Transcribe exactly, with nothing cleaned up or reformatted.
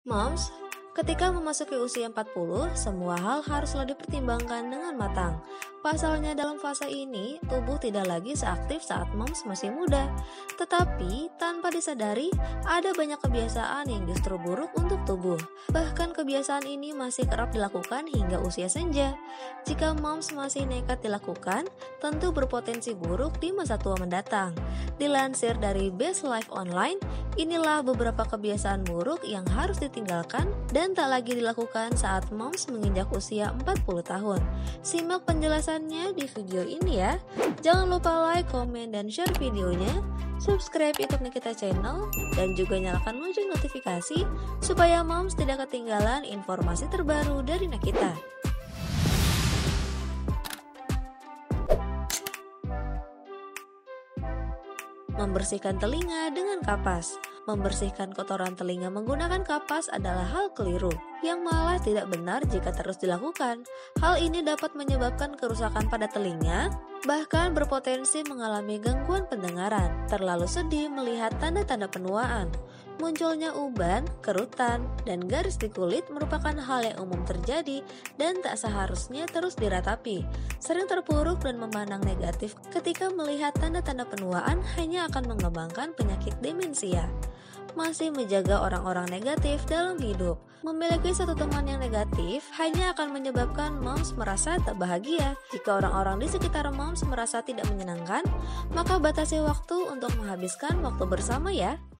Moms, ketika memasuki usia empat puluh, semua hal haruslah dipertimbangkan dengan matang. Pasalnya dalam fase ini, tubuh tidak lagi seaktif saat moms masih muda. Tetapi, tanpa disadari, ada banyak kebiasaan yang justru buruk untuk tubuh. Bahkan kebiasaan ini masih kerap dilakukan hingga usia senja. Jika moms masih nekat dilakukan, tentu berpotensi buruk di masa tua mendatang. Dilansir dari Best Life Online, inilah beberapa kebiasaan buruk yang harus ditinggalkan dan tak lagi dilakukan saat moms menginjak usia empat puluh tahun. Simak penjelasannya di video ini ya. Jangan lupa like, komen, dan share videonya. Subscribe YouTube Nikita Channel dan juga nyalakan lonceng notifikasi supaya moms tidak ketinggalan informasi terbaru dari Nikita. Membersihkan telinga dengan kapas. Membersihkan kotoran telinga menggunakan kapas adalah hal keliru, yang malah tidak benar jika terus dilakukan. Hal ini dapat menyebabkan kerusakan pada telinga, bahkan berpotensi mengalami gangguan pendengaran. Terlalu sedih melihat tanda-tanda penuaan. Munculnya uban, kerutan, dan garis di kulit merupakan hal yang umum terjadi dan tak seharusnya terus diratapi. Sering terpuruk dan memandang negatif ketika melihat tanda-tanda penuaan hanya akan mengembangkan penyakit demensia. Masih menjaga orang-orang negatif dalam hidup. Memiliki satu teman yang negatif hanya akan menyebabkan moms merasa tak bahagia. Jika orang-orang di sekitar moms merasa tidak menyenangkan, maka batasi waktu untuk menghabiskan waktu bersama ya.